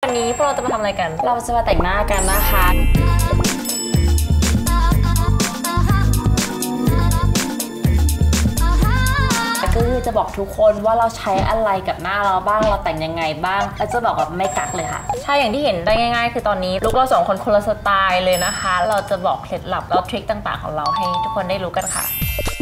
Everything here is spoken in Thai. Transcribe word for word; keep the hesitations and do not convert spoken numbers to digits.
วันนี้พวกเราจะมาทำอะไรกันเราจะมาแต่งหน้ากันนะคะก็คือจะบอกทุกคนว่าเราใช้อะไรกับหน้าเราบ้างเราแต่งยังไงบ้างแล้วจะบอกแบบไม่กักเลยค่ะใช่อย่างที่เห็นได้ง่ายๆคือตอนนี้ลุคเราสองคนคนละสไตล์เลยนะคะเราจะบอกเคล็ดลับแล้วทริคต่างๆของเราให้ทุกคนได้รู้กันค่ะ